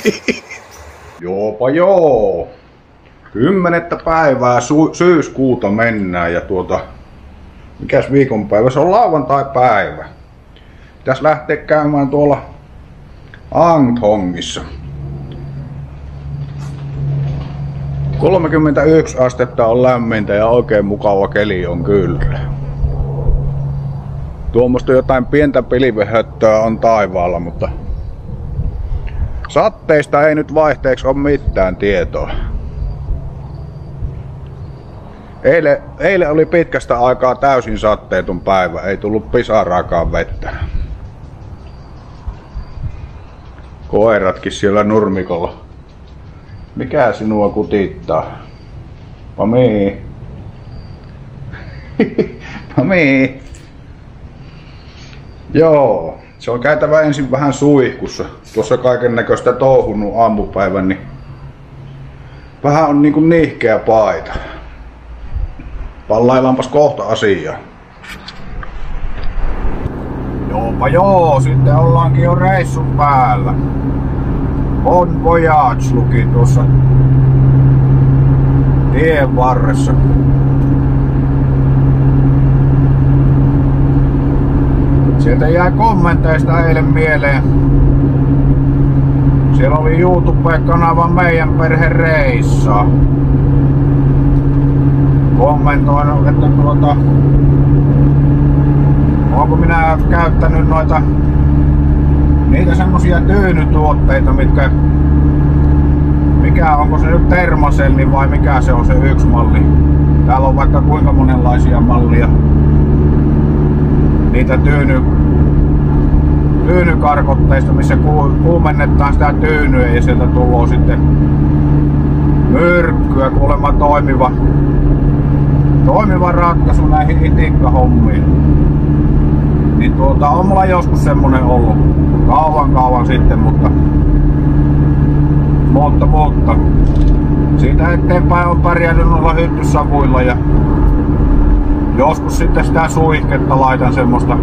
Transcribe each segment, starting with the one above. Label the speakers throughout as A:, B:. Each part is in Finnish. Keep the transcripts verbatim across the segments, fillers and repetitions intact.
A: Joopa joo. Kymmenettä päivää syyskuuta mennään ja tuota... Mikäs viikonpäivä? Se on lauantai-päivä. Pitäis lähteä käymään tuolla Angthongissa. kolmekymmentäyksi astetta on lämmintä ja oikein mukava keli on kyllä. Tuommoista jotain pientä pilvehöttöä on taivaalla, mutta satteista ei nyt vaihteeksi ole mitään tietoa. Eilen, eilen oli pitkästä aikaa täysin satteeton päivä, ei tullut pisaraakaan vettä. Koiratkin siellä nurmikolla. Mikä sinua kutittaa? Pami. Pami. Joo, se on käytävä ensin vähän suihkussa. Tuossa kaiken näköistä touhunut aamupäivän, niin vähän on niinku nihkeä paita. Pallaillaanpas kohta asiaa. Joopa joo, sitten ollaankin jo reissun päällä. Bon Voyage luki tuossa tien varressa. Sieltä jäi kommenteista eilen mieleen. Siellä oli YouTube-kanava Meidän perhe reissaa. Kommentoin, että tuota, onko minä käyttänyt noita niitä semmosia tyynytuotteita, mitkä mikä onko se nyt Thermacelli vai mikä se on se yksi malli. Täällä on vaikka kuinka monenlaisia mallia. Niitä tyyny tyynykarkotteista, missä kuumennetaan sitä tyynyä ja sieltä tulee sitten myrkkyä, kuulemma toimiva toimiva ratkaisu näihin itikkahommiin. Niin tuota, on mulla joskus semmonen ollut kauan kauan sitten, mutta mutta, mutta siitä eteenpäin on pärjännyt noilla hyttysavuilla ja joskus sitten sitä suihketta laitan semmoista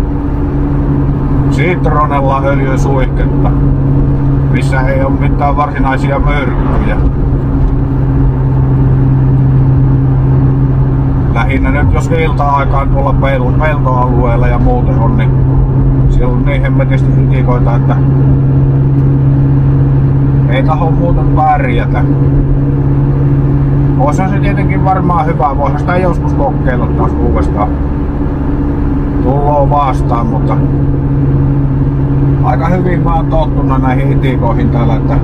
A: Citronella öljysuihketta, missä ei ole mitään varsinaisia myrkkyjä. Lähinnä nyt jos ilta-aikaan tuolla peltoalueella ja muuten on, niin siellä on niin hemmetisti itikoita, että ei taho muuten pärjätä. Oishan se tietenkin varmaan hyvä, voihan sitä joskus kokeilla taas uudestaan. Tulloo vastaan, mutta aika hyvin mä oon tottunut näihin itikoihin täällä, että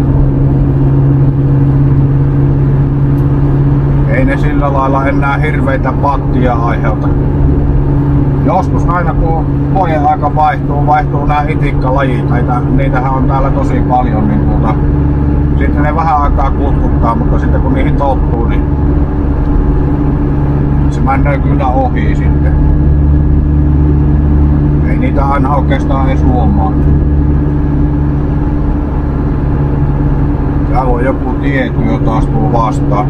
A: ei ne sillä lailla enää hirveitä pattia aiheuta. Joskus aina kun vuoden aika vaihtuu, vaihtuu nämä itikkalajit, niitä, niitähän on täällä tosi paljon, niin tuota, sitten ne vähän aikaa kutkuttaa, mutta sitten kun niihin tottuu, niin se menee kyllä ohi sitten. Ei niitä aina oikeastaan edes huomaa. Täällä on joku tietty jo taas tuu vastaan.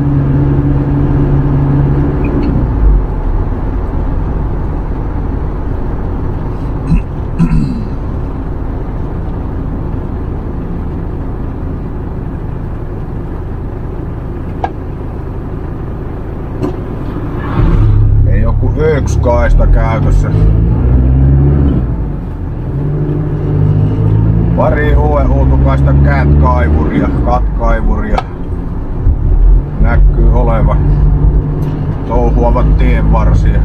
A: Ei joku yksi kaista käytössä. Pari uuden uutukaista cat-kaivuria, cat-kaivuria näkyy olevan. Touhuavat tien varsia.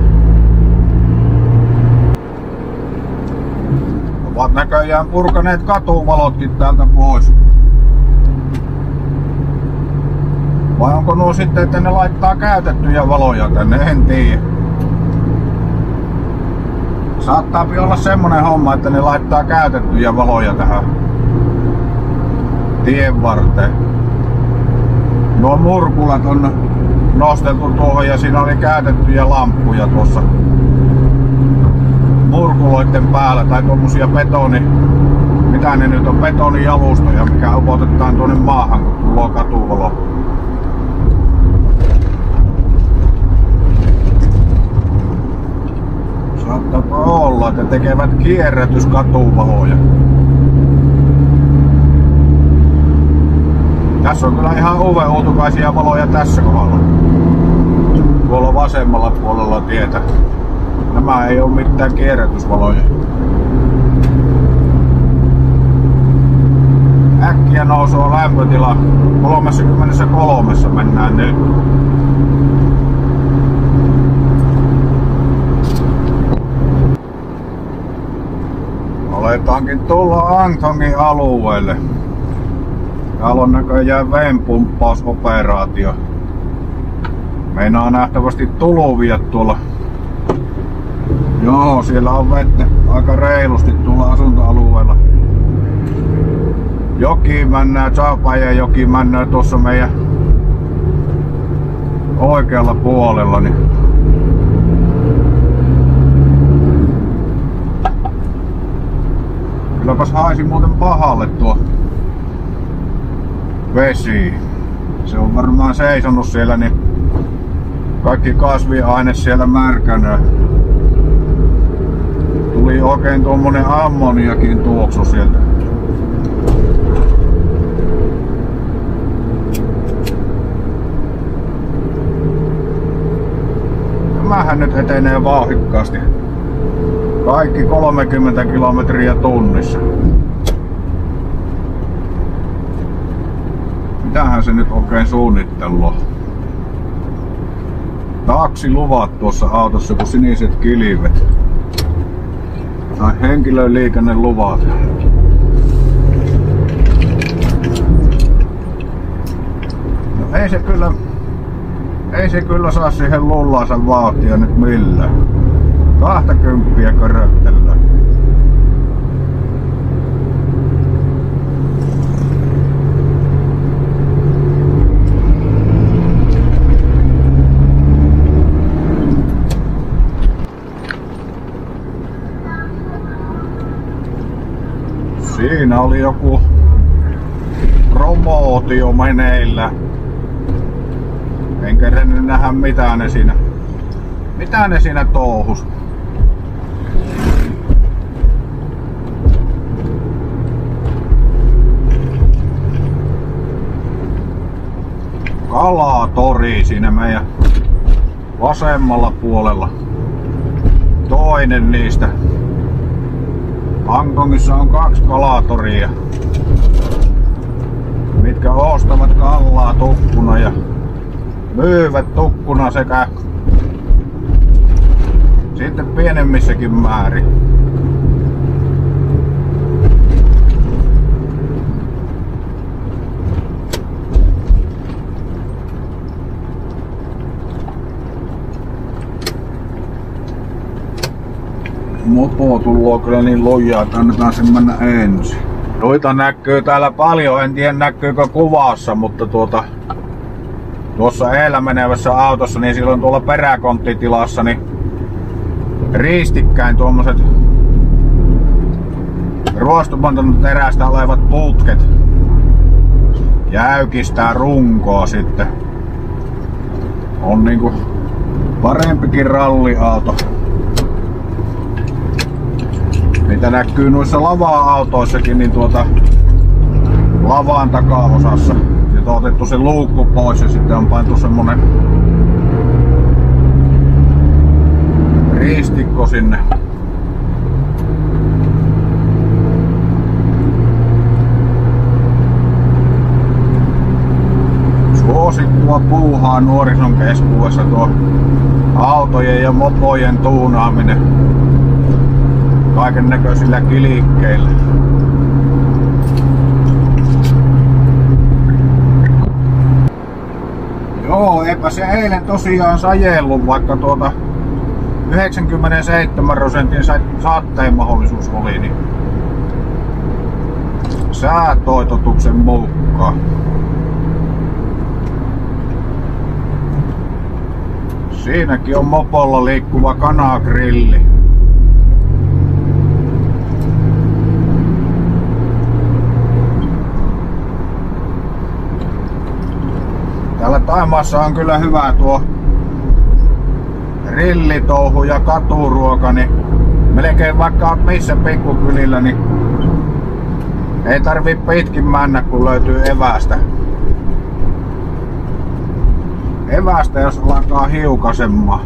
A: Ovat näköjään purkaneet katuvalotkin täältä pois. Vai onko nuo sitten, että ne laittaa käytettyjä valoja tänne, en tiedä. Saattaa olla semmonen homma, että ne laittaa käytettyjä valoja tähän tien varteen. Nuo murkulat on nosteltu tuohon ja siinä oli käytettyjä lamppuja tuossa murkuloiden päällä tai tuommoisia betoni, mitä ne nyt on, betonijalustoja, mikä upotetaan tuonne maahan kun tulee katuvalo. Saattaapa olla, että tekevät kierrätyskatuvaloja. Tässä on kyllä ihan uuden uutukaisia valoja tässä kohdalla. Tuolla vasemmalla puolella tietä. Nämä ei ole mitään kierrätysvaloja. Äkkiä nousua lämpötila. kolmekymmentäkolme mennään nyt. Aletaankin tulla Antongin alueelle. Täällä on näköjään venpumppausoperaatio. Meinaa nähtävästi tuluvia tuolla. Joo, siellä on vettä aika reilusti tuolla asuntoalueella. Joki männää, Chaapajan joki männää tuossa meidän oikealla puolella. Niin kylläpäs haisi muuten pahalle tuo vesi. Se on varmaan seisonut siellä, niin kaikki kasviaine siellä märkänä. Tuli oikein tuommoinen ammoniakin tuoksu sieltä. Tämähän nyt etenee vauhdikkaasti. Kaikki kolmekymmentä kilometriä tunnissa. Mitähän se nyt oikein suunnittelua? Taksiluvat tuossa autossa kuin siniset kilvet. Tai henkilöliikenneluvat. No ei se kyllä, ei se kyllä saa siihen lullaansa vauhtia nyt millään. Kahtakymppiä köröttellä. Siinä oli joku promootio meneillä. En kerennyt nähdä mitä ne siinä, mitä ne siinä touhus. Kalatori siinä meidän vasemmalla puolella. Toinen niistä. Hongkongissa on kaksi kalatoria, mitkä ostavat kallaa tukkuna ja myyvät tukkuna sekä sitten pienemmissäkin määrin. Mopo tulloo kyllä niin lujaa, että annetaan sen mennä ensin. Noita näkyy täällä paljon, en tiedä näkyykö kuvassa, mutta tuota, tuossa edellä menevässä autossa, niin silloin tuolla peräkonttitilassa, niin ristikkäin tuommoiset ruostumaton terästä olevat putket jäykistää runkoa sitten. On niinku parempikin ralliauto. Mitä näkyy noissa lava-autoissakin, niin tuota lavaan takaosassa. Sieltä on otettu se luukku pois ja sitten on pantu semmonen ristikko sinne. Suosikkua puuhaa nuorison keskuudessa tuo autojen ja mopojen tuunaaminen kaiken näköisillä kilikkeillä. Joo, eipä se eilen tosiaan sajellut, vaikka tuota yhdeksänkymmentäseitsemän prosentin saatteen mahdollisuus oli, niin säätoitotuksen mukaan. Siinäkin on mopolla liikkuva kanagrilli. Täällä Thaimaassa on kyllä hyvä tuo grillitouhu ja katuruoka, niin melkein vaikka oot missä pikkukylillä, niin ei tarvii pitkin mennä kun löytyy evästä. evästä, jos alkaa hiukasemaan.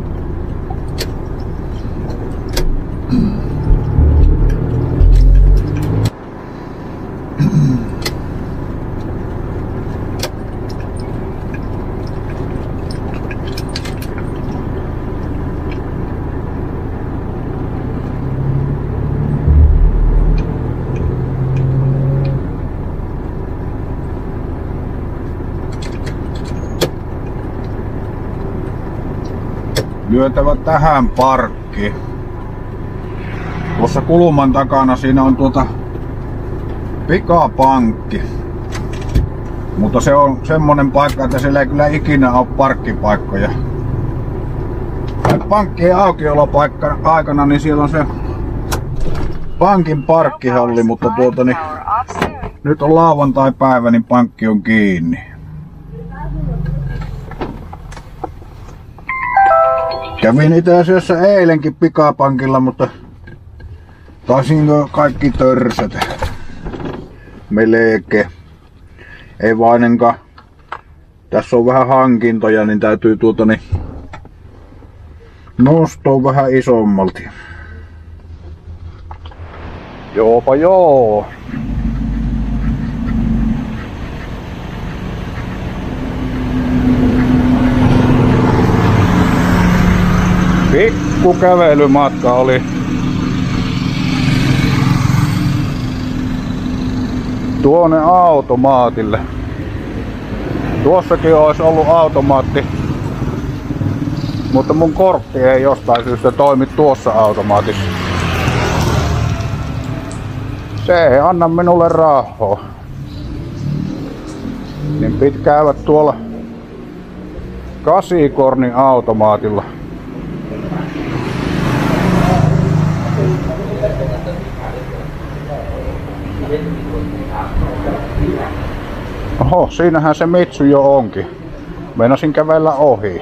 A: Lyötävä tähän parkkiin. Tuossa kulman takana siinä on tuota pikapankki. Mutta se on semmonen paikka, että siellä ei kyllä ikinä ole parkkipaikkoja. Pankkien aukiolopaikka aikana niin siellä on se pankin parkkihalli, mutta tuota niin nyt on lauantai-päivä, niin pankki on kiinni. Kävin itse asiassa eilenkin pikapankilla, mutta taisinko kaikki törsät. Meleke. Ei vainenkaan. Tässä on vähän hankintoja, niin täytyy tuota niin nostaa vähän isommalti. Joopa joo. Pikku kävelymatka oli. Tuonne automaatille. Tuossakin olisi ollut automaatti, mutta mun kortti ei jostain syystä toimi tuossa automaatissa. Se ei anna minulle rahaa. Niin piti käydä tuolla Kasikornin automaatilla. Oho, siinähän se Mitsu jo onkin. Meinasin kävellä ohi.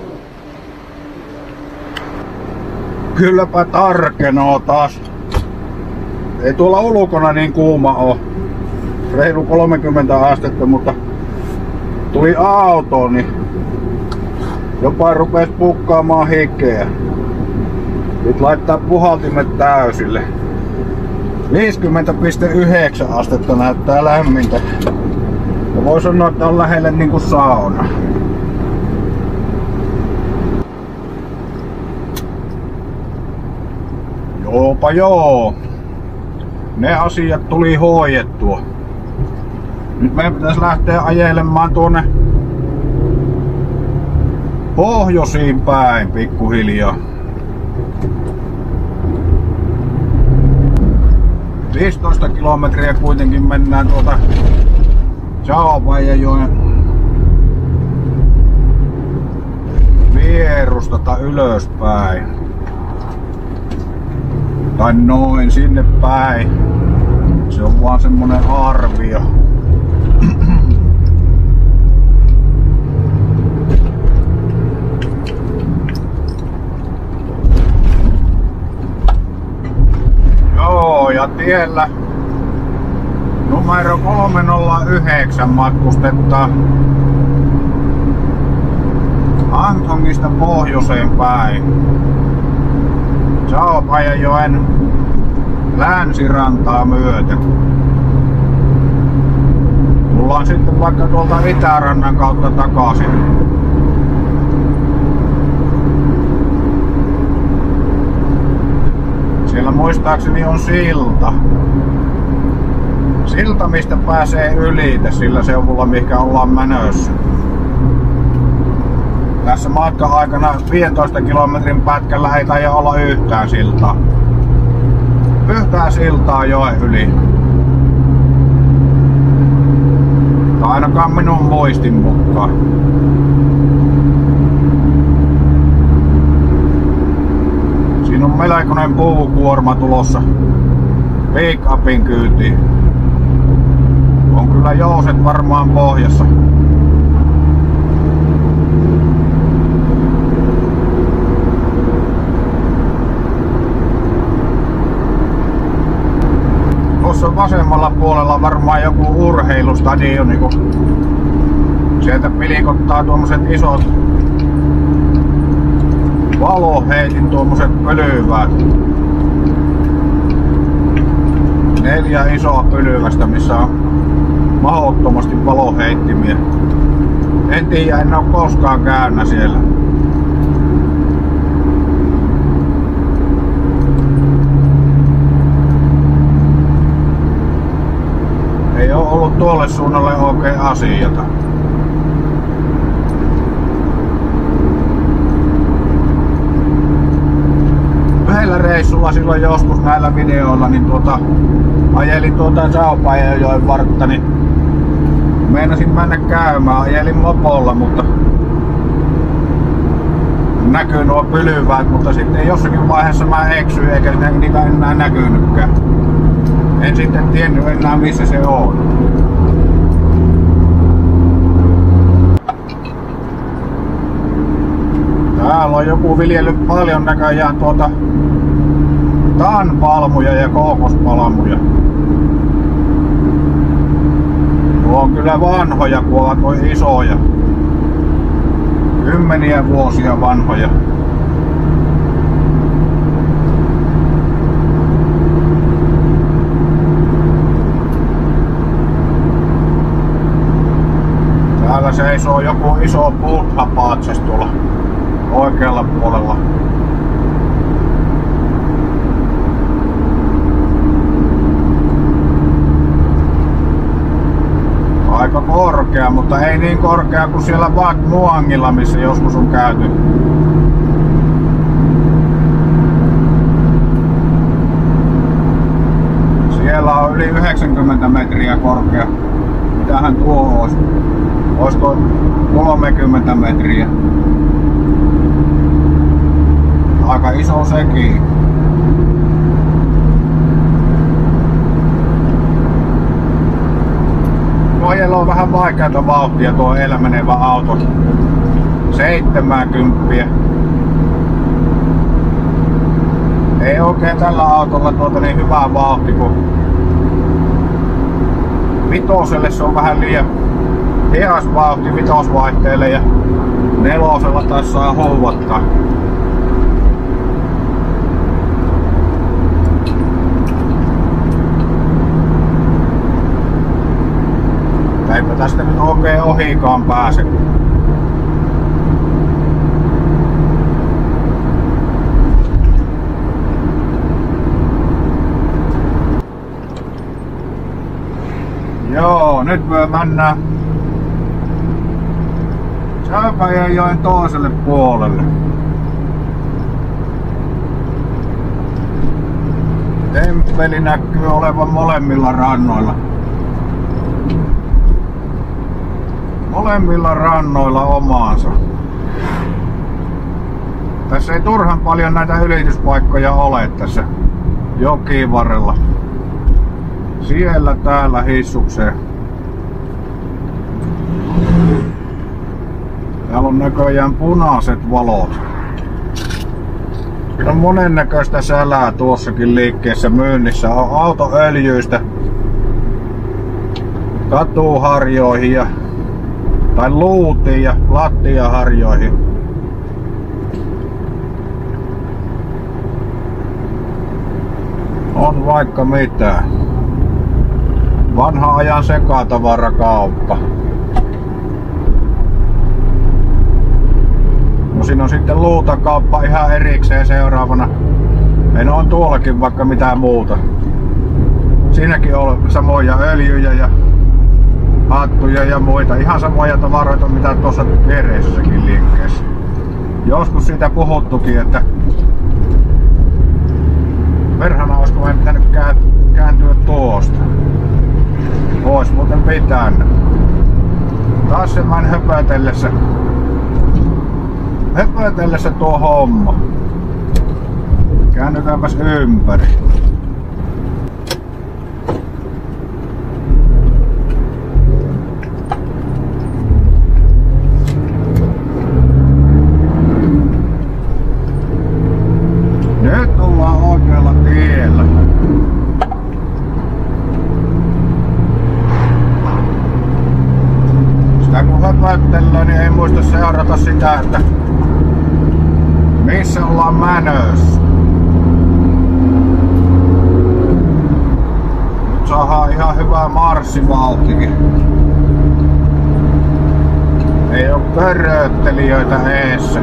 A: Kylläpä tarkenoo taas. Ei tuolla ulkona niin kuuma oo. Reilu kolmekymmentä astetta, mutta tuli auto, niin jopa rupes pukkaamaan hikeä. Nyt laittaa puhaltimet täysille. viisikymmentä pilkku yhdeksän astetta näyttää lämmintä. Ja voi sanoa, että on lähelle niinku sauna. Joopa joo. Ne asiat tuli hoidettua. Nyt meidän pitäisi lähteä ajelemaan tuonne pohjoisiin päin pikkuhiljaa. viisitoista kilometriä kuitenkin mennään tuota Saopaijanjoen vierusta tai ylöspäin. Tai noin sinne päin. Se on vaan semmonen arvio. Joo, ja tiellä numero kolme nolla yhdeksän matkustetaan Antongista pohjoiseen päin. Saopaijanjoen länsirantaa myöten. Tullaan sitten vaikka tuolta itärannan kautta takaisin. Siellä muistaakseni on silta. Silta, mistä pääsee ylite sillä seudulla, mikä ollaan menossa. Tässä matka-aikana viisitoista kilometrin pätkällä ei taida olla yhtään siltaa. Yhtään siltaa joen yli. Tai ainakaan minun muistin mukaan. Siinä on melkoinen puukuorma tulossa pick-upin kyytiin. On kyllä jouset varmaan pohjassa. Tuossa vasemmalla puolella varmaan joku urheilustadioni, kun Sieltä pilikottaa tuommoiset isot valoheitin, tuommoiset pölyväät. Neljä isoa pölyvästä, missä on mahdottomasti valoheittimiä. En tiedä, en oo koskaan käynyt siellä. Ei oo ollut tuolle suunnalle oikein asiata. Yhdellä reissulla silloin joskus näillä videoilla niin tuota ajelin tuota Saupajoen vartta, niin meinasin mennä käymään, ajelin mopolla, mutta näkyy nuo pölyväät, mutta sitten jossakin vaiheessa mä eksyin eikä niitä enää näkynytkään. En sitten tiennyt enää missä se on. Täällä on joku viljellyt paljon näköjään tuota tanpalmuja ja kookospalmuja. Nuo on kyllä vanhoja, kun ovat noin isoja. Kymmeniä vuosia vanhoja. Täällä seisoo joku iso buddha-patsas tuolla oikealla puolella. Aika korkea, mutta ei niin korkea kuin siellä Wat Muangilla, missä joskus on käyty. Siellä on yli yhdeksänkymmentä metriä korkea. Mitähän tuo olisi? Olisiko kolmekymmentä metriä? Aika iso sekin. Pojalla on vähän vaikeata vauhtia tuo edellä menevä auto. seitsemänkymmentä. Ei oikein tällä autolla tuota niin hyvää vauhti, kun vitoselle se on vähän liian hias vauhti vitosvaihteelle ja nelosella taas saa houvottaa. Eipä tästä nyt oikein ohikaan pääse. Joo, nyt me mennään Saupajoen toiselle puolelle. Temppeli näkyy olevan molemmilla rannoilla. Molemmilla rannoilla omaansa. Tässä ei turhan paljon näitä ylityspaikkoja ole tässä jokivarrella. Siellä täällä hissukseen. Täällä on näköjään punaiset valot. On monennäköistä sälää tuossakin liikkeessä myynnissä. On autoöljyistä katuharjoihin ja tai luutiin ja lattiaharjoihin. On vaikka mitä. Vanha ajan sekatavarakauppa. No siinä on sitten luutakauppa ihan erikseen seuraavana. Ei no on tuollakin vaikka mitään muuta. Siinäkin on samoja öljyjä ja hattuja ja muita. Ihan samoja tavaroita mitä tuossa viereissäkin liikkeessä. Joskus siitä puhuttukin, että perhana olisiko meidän pitänyt kääntyä tuosta. Ois muuten pitänyt. Taas se vain höpötellessä. Höpötellessä tuo homma. Käännytäänpäs ympäri. Nyt ollaan oikealla tiellä. Sitä kun sitä, että missä ollaan mänössä. Nyt saadaan ihan hyvää marssivauhtikin. Ei oo köröttelijöitä eessä.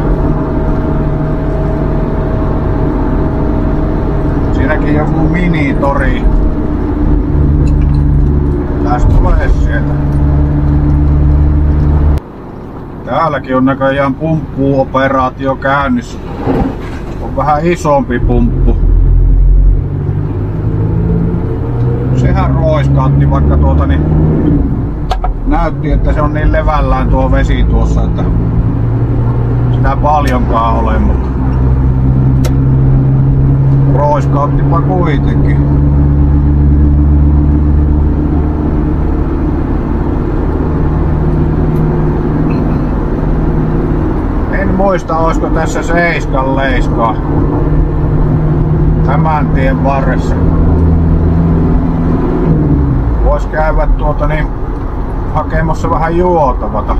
A: Siinäkin joku minitori. Tästä tulee sieltä. Täälläkin on näköjään pumppuoperaatio käynnissä. On vähän isompi pumppu. Sehän roiskaatti, vaikka tuota niin näytti, että se on niin levällään tuo vesi tuossa, että sitä paljonkaan ole, mutta roiskauttipa kuitenkin. En muista, olisiko tässä seiskan leiskaa tämän tien varressa. Vois käydä tuota niin hakemassa vähän juotavata.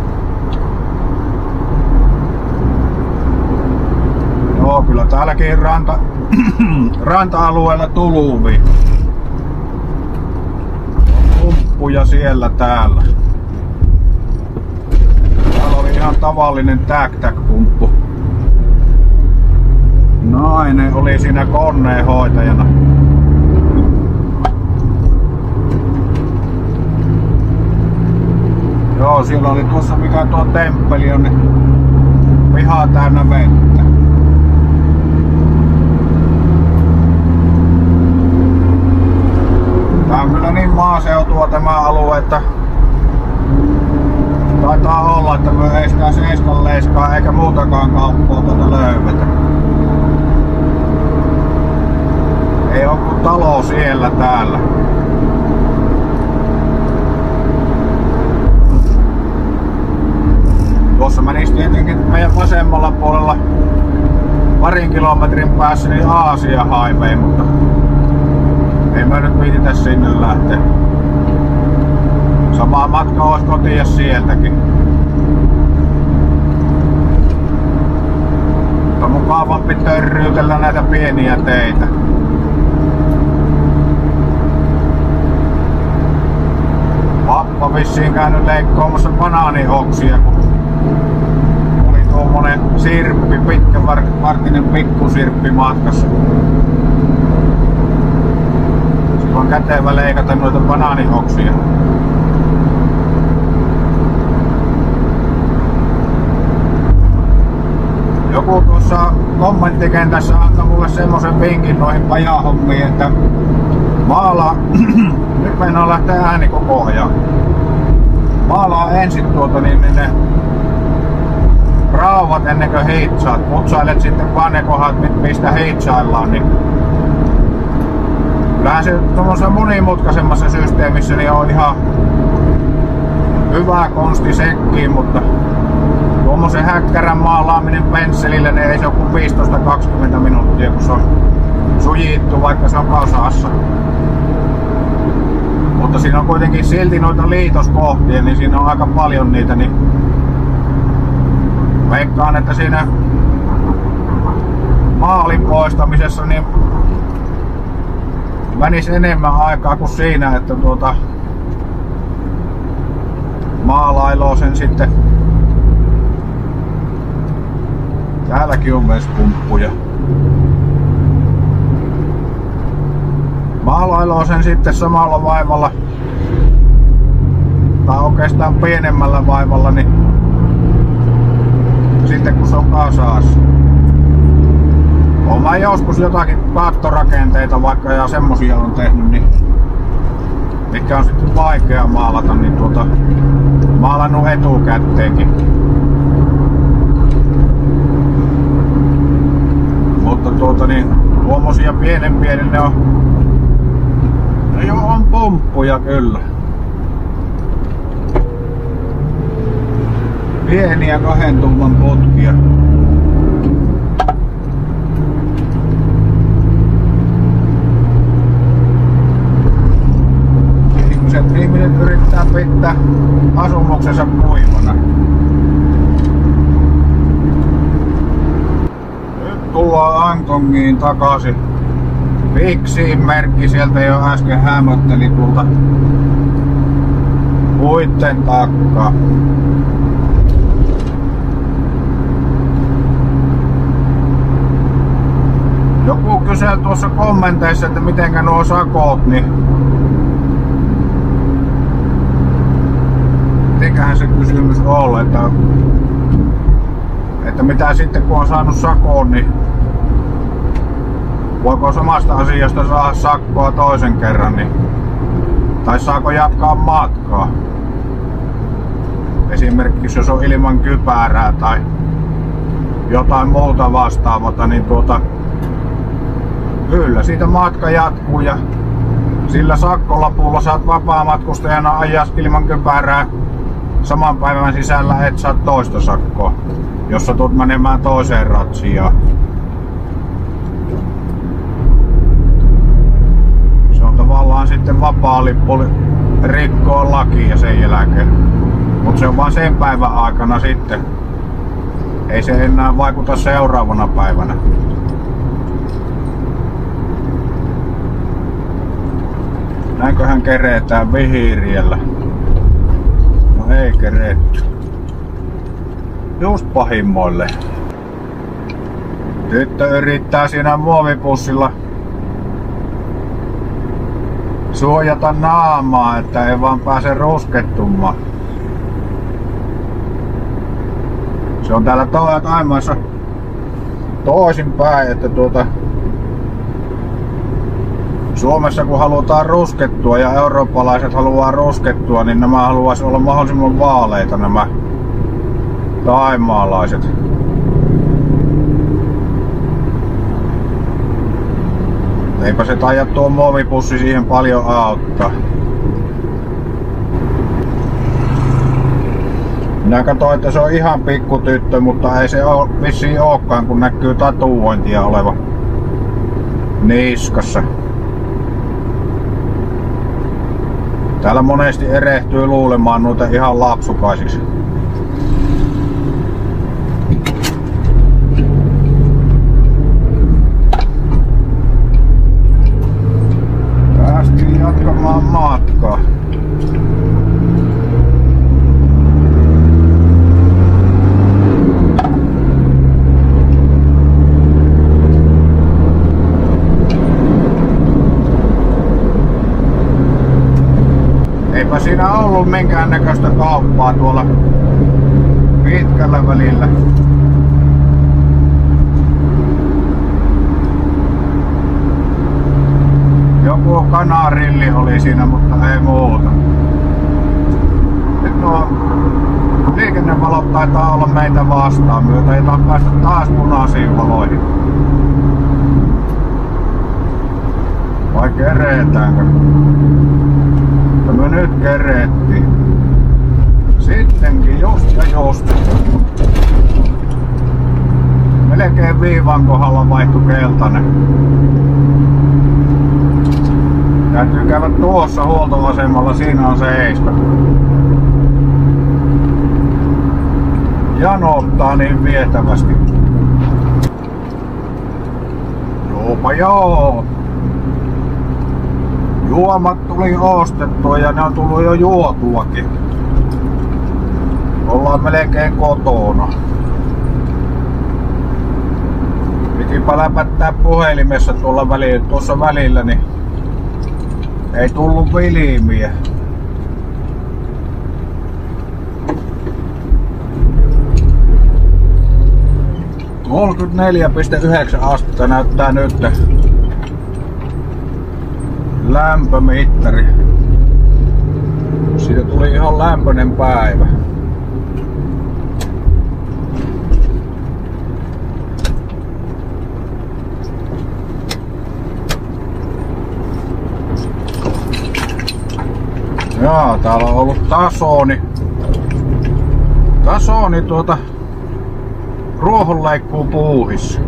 A: Joo, kyllä täälläkin ranta, ranta-alueella tuluvii. Pumppuja siellä täällä. Täällä oli ihan tavallinen tag-tag-pumppu. Nainen oli siinä koneenhoitajana. Joo, siellä oli tuossa mikä tuo temppeli on, niin pihaa täynnä vettä. Tää on kyllä niin maaseutua tämä alue, että taitaa olla, että me ei sitä seiskan leiskaa eikä muutakaan kauppaa tuota löydetä. Ei oo kuin talo siellä täällä. Tuossa menisi tietenkin meidän vasemmalla puolella parin kilometrin päässä niin Aasia Highway, mutta ei me nyt viititä sinne lähteä. Sama matka olisi kotiin sieltäkin. Mutta on mukavampi törryytellä näitä pieniä teitä. Pappa vissiin käynyt leikkaamassa banaanioksia, kun oli tuommoinen sirppi, pitkävartinen pikkusirppi matkassa. Se on kätevä leikata noita banaanioksia. Joku tuossa kommenttikentässä antoi mulle semmosen vinkin noihin pajahommiin, että maalaa, nyt meinaa lähteä ääni koko ajan. Maalaa ensin tuota niin, niin ne rauvat ennen kuin hitsaat. Putsailet sitten vaan ne kohdat, mistä hitsaillaan. Niin kyllähän se tuommoisessa monimutkaisemmassa systeemissä niin on ihan hyvä konsti sekkiin, mutta tuommoisen häkkärän maalaaminen pensselillä niin ei se ole kuin viisitoista kaksikymmentä minuuttia, kun se on sujittu, vaikka se on kasassa. Mutta siinä on kuitenkin silti noita liitoskohtia, niin siinä on aika paljon niitä, niin veikkaan, että siinä maalin poistamisessa niin menisi enemmän aikaa kuin siinä, että tuota maalailoo sen sitten. Täälläkin on vespumppuja. Maalailoo sen sitten samalla vaivalla tai oikeastaan pienemmällä vaivalla, niin sitten kun se on kasassa. Olen mä joskus jotakin kattorakenteita vaikka ja semmosia on tehnyt, niin mikä on sitten vaikea maalata, niin tuota maalannut etukätteenkin. Mutta tuota niin tuommoisia pienempiä, niin ne on ne jo on pumppuja kyllä. Pieniä kahden tuuman putkia. Ihmiset, ihmiset yrittää pitää asumuksensa kuivana. Hongkongiin takaisin. Fixiin merkki sieltä jo äsken hämötteli tuolta puitten takkaa. Joku kyseli tuossa kommenteissa, että mitenkä nuo sakot, niin mitenköhän se kysymys on, että, että mitä sitten kun on saanut sakon, niin voiko samasta asiasta saada sakkoa toisen kerran, niin, tai saako jatkaa matkaa? Esimerkiksi jos on ilman kypärää tai jotain muuta vastaavaa, niin tuota, kyllä siitä matka jatkuu ja sillä sakkolapulla saat vapaamatkustajana ajaa ilman kypärää saman päivän sisällä, et saa toista sakkoa, jos sä tulet menemään toiseen ratsiaan. Se on tavallaan sitten vapaa lippu rikkoa lakia sen jälkeen. Mut se on vaan sen päivän aikana sitten. Ei se enää vaikuta seuraavana päivänä. Näinköhän kereetään Vihiriellä? No ei keretty. Just pahimmoille. Tyttö yrittää siinä muovipussilla suojata naamaa, että ei vaan pääse ruskettumaan. Se on täällä Thaimaassa toisinpäin, että tuota Suomessa kun halutaan ruskettua ja eurooppalaiset haluaa ruskettua, niin nämä haluaisi olla mahdollisimman vaaleita nämä thaimaalaiset. Eipä se taida tuo muovipussi siihen paljon auttaa. Minä katsoin, että se on ihan pikkutyttö, mutta ei se ole vissiin olekaan, kun näkyy tatuointia oleva niskassa. Täällä monesti erehtyy luulemaan noita ihan lapsukaisiksi. Päästiin jatkamaan matkaa. Eipä siinä ollut minkäännäköistä kauppaa tuolla pitkällä välillä. Joku kanarilli oli siinä, mutta ei muuta. Nyt nuo liikennevalot taitaa olla meitä vastaan. Me taitaa päästä taas punaisiin valoihin. Vai kereetäänkö? Me nyt kerettiin. Sittenkin just ja just. Melkein viivan kohdalla vaihtui keltainen. Täytyy käydä tuossa huoltoasemalla, siinä on seiska. Janottaa niin vietävästi. Joopa joo. Juomat tuli ostettua ja ne on tullut jo juotuakin. Ollaan melkein kotona. Pitipä läpättää puhelimessa tuolla välillä, tuossa välillä, niin ei tullut vilimiä. kolmekymmentäneljä pilkku yhdeksän astetta näyttää nyt lämpömittari. Siitä tuli ihan lämpöinen päivä. Jaa, täällä on ollut tasoni. Tasoni tuota ruohonleikkuu puuhissa.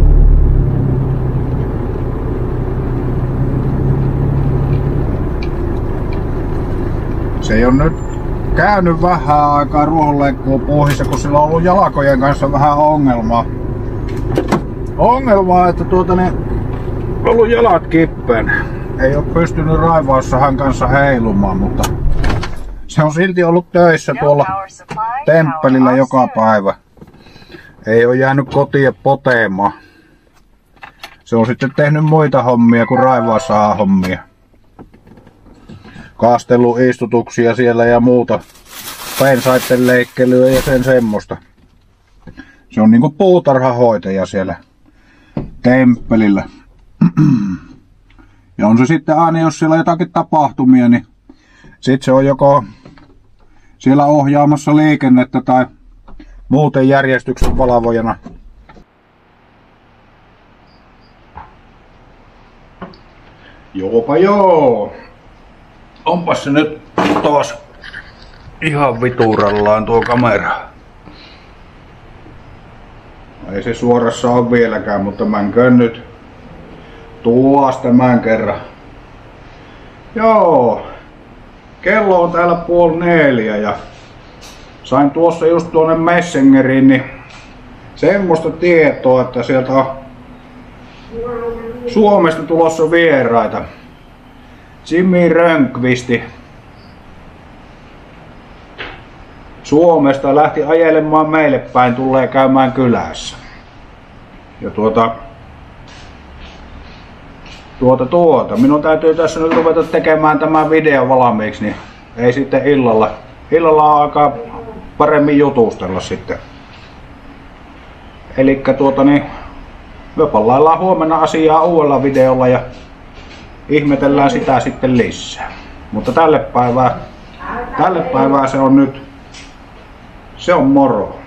A: Se ei ole nyt käynyt vähän aikaa ruohonleikkuu puuhissa, kun sillä on ollut jalkojen kanssa vähän ongelmaa. ongelma on, että tuota ne ollut jalat kippeen. Ei ole pystynyt raivaassa hän kanssa heilumaan, mutta se on silti ollut töissä tuolla temppelillä joka päivä. Ei ole jäänyt kotiin poteemaan. Se on sitten tehnyt muita hommia kuin raivaassa hommia. Kastellut istutuksia siellä ja muuta. Pensaitten leikkelyä ja sen semmoista. Se on niinku puutarhahoitaja siellä temppelillä. Ja on se sitten aina, jos siellä on jotakin tapahtumia, niin sit se on joko siellä ohjaamassa liikennettä tai muuten järjestyksen valvojana. Joopa joo. Onpas se nyt taas ihan viturallaan tuo kamera. Ei se suorassa ole vieläkään, mutta mänkön nyt tuosta tämän kerran. Joo. Kello on täällä puoli neljä ja sain tuossa just tuonne Messengeriin niin semmoista tietoa, että sieltä on Suomesta tulossa vieraita. Jimmy Rönnqvisti Suomesta lähti ajelemaan meille päin, tulee käymään kylässä. Ja tuota, tuota, tuota. Minun täytyy tässä nyt ruveta tekemään tämä video valmiiksi, niin ei sitten illalla. Illalla on aika paremmin jutustella sitten. Elikkä tuota niin, me palaillaan huomenna asiaa uudella videolla ja ihmetellään sitä sitten lisää. Mutta tälle päivää, tälle päivää se on nyt, se on moro.